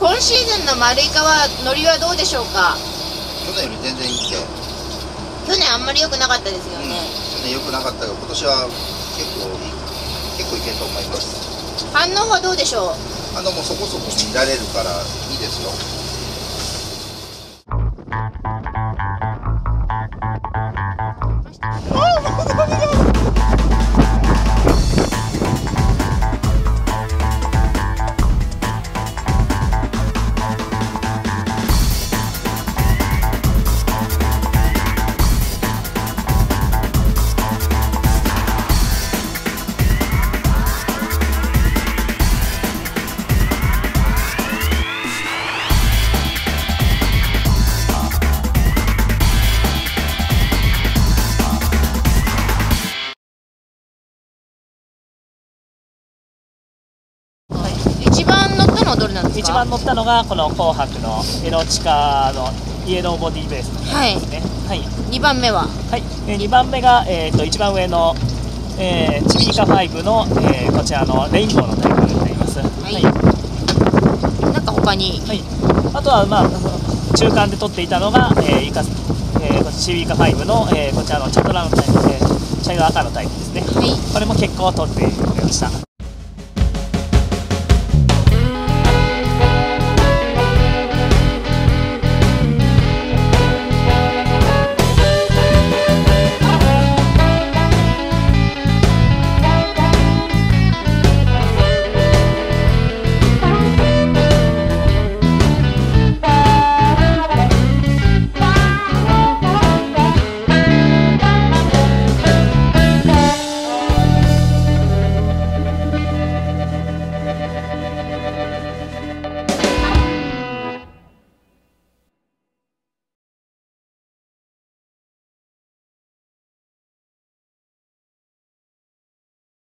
今シーズンの丸イカは乗りはどうでしょうか？ 去年より全然いいんで。 去年あんまり良くなかったですよね。 去年良くなかったが、今年は結構いけると思います。 反応はどうでしょう？ もうそこそこ見られるからいいですよ。 一番乗ったのはどれなんですか？ 一番乗ったのがこの紅白のエロチカのイエローボディベースのですね。はい。 2番目は？ はい。2番目が一番上のチビイカ5のこちらのレインボーのタイプになります。はい。 なんか他に？ はい。あとはまあ中間で取っていたのがチビイカ5のこちらのチャドラのタイプ茶色赤のタイプですね。はい。これも結構取ってみました。